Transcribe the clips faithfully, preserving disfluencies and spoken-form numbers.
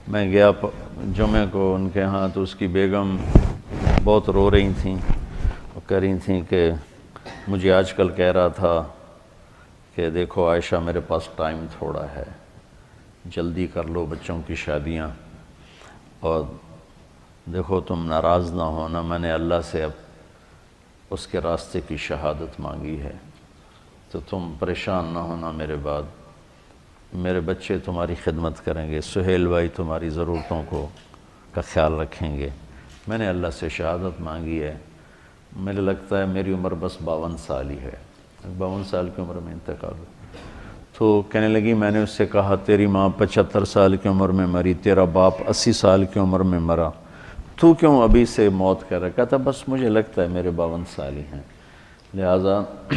میں گیا جمعے کو ان کے ہاں، تو اس کی بیگم بہت رو رہی تھیں، وہ کہہ رہی تھیں کہ مجھے آج کل کہہ رہا تھا کہ دیکھو عائشہ میرے پاس ٹائم تھوڑا ہے، جلدی کر لو بچوں کی شادیاں، اور دیکھو تم ناراض نہ ہونا، میں نے اللہ سے اب اس کے راستے کی شہادت مانگی ہے، تو تم پریشان نہ ہونا میرے بعد، میرے بچے تمہاری خدمت کریں گے، سہیل بھائی تمہاری ضرورتوں کو کا خیال رکھیں گے، میں نے اللہ سے شہادت مانگی ہے، مجھے لگتا ہے میری عمر بس باون سال ہی ہے، باون سال کی عمر میں انتقال ہو۔ تو کہنے لگی میں نے اس سے کہا تیری ماں پچہتر سال کی عمر میں مری، تیرا باپ اسی سال کی عمر میں مرا، تو کیوں ابھی سے موت کر رہا؟ کہتا بس مجھے لگتا ہے میرے باون سال ہی ہیں، لہٰذا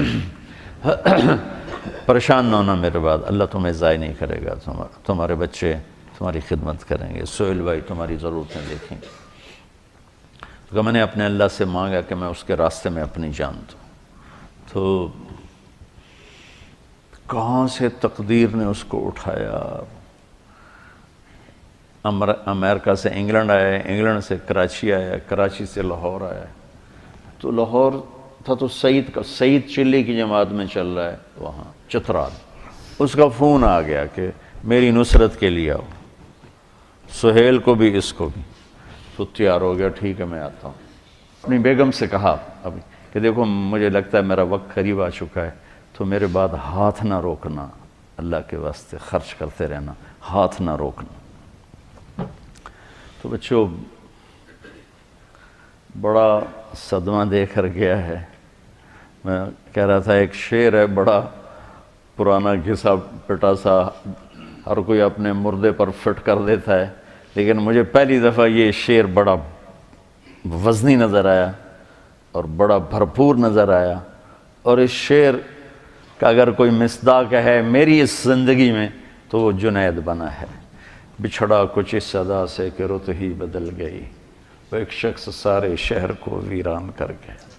پریشان نہ ہونا میرے بعد، اللہ تمہیں ضائع نہیں کرے گا، تمہارے بچے تمہاری خدمت کریں گے، سہیل بھائی تمہاری ضرورتیں دیکھیں گے۔ تو میں نے اپنے اللہ سے مانگا کہ میں اس کے راستے میں اپنی جان دوں، تو کہاں سے تقدیر نے اس کو اٹھایا، امریکہ سے انگلینڈ آیا، انگلینڈ سے کراچی آیا، کراچی سے لاہور آیا، تو لاہور تھا تو سعید کا سعید چلی کی جماعت میں چل رہا ہے وہاں چترال، اس کا فون آ گیا کہ میری نصرت کے لیے آؤ، سہیل کو بھی اس کو بھی، تو تیار ہو گیا، ٹھیک ہے میں آتا ہوں۔ اپنی بیگم سے کہا ابھی کہ دیکھو مجھے لگتا ہے میرا وقت قریب آ چکا ہے، تو میرے بعد ہاتھ نہ روکنا، اللہ کے واسطے خرچ کرتے رہنا، ہاتھ نہ روکنا۔ تو بچوں بڑا صدمہ دے کر گیا ہے، میں کہہ رہا تھا ایک شعر ہے بڑا پرانا گھسا پٹا سا، ہر کوئی اپنے مردے پر فٹ کر دیتا ہے، لیکن مجھے پہلی دفعہ یہ شعر بڑا وزنی نظر آیا اور بڑا بھرپور نظر آیا، اور اس شعر کا اگر کوئی مصداق ہے میری اس زندگی میں تو وہ جنید بنا ہے۔ بچھڑا کچھ اس صدا سے کہ رت ہی بدل گئی، وہ ایک شخص سارے شہر کو ویران کر گئے۔